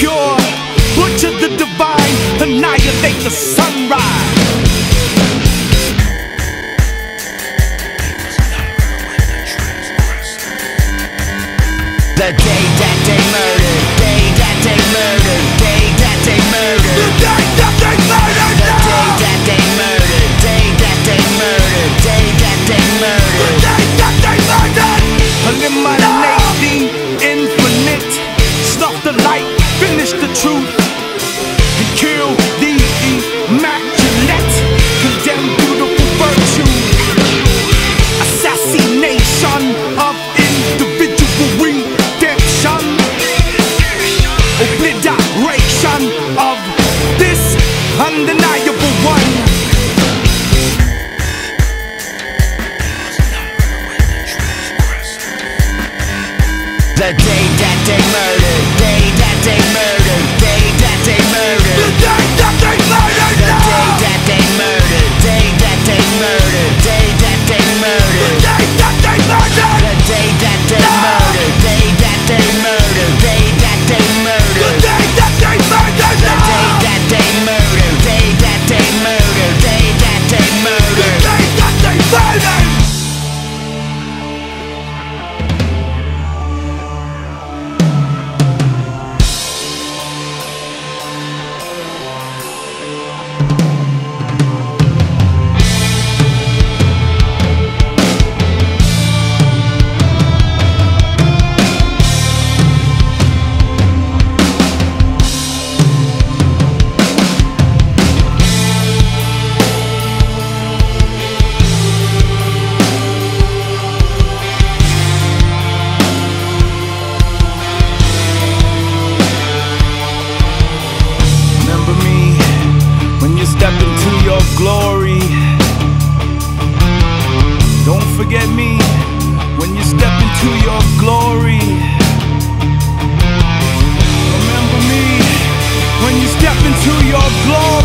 pure, butcher the divine, annihilate the sunrise. The day that they murdered, day that they murdered, day that they murdered. The day that they murdered. The day that they murdered, day that they murdered, day that they murdered. The day that they murdered. Eliminate the infinite, snuff the light, finish the truth, and kill the immaculate, condemn beautiful virtue. Assassination of individual redemption, obliteration of this undeniable one. The day that they murdered, day that they murdered, day that they murdered. The day that they murdered. The day that they murdered, day that they murdered, day that they murdered. The day that they murdered. The day that they murdered, day that they murdered, day that they murdered. The day that they murdered. The day that they murdered, day that they murdered, day that they murdered. The day that they murdered. Step into your glory. Don't forget me when you step into your glory. Remember me when you step into your glory.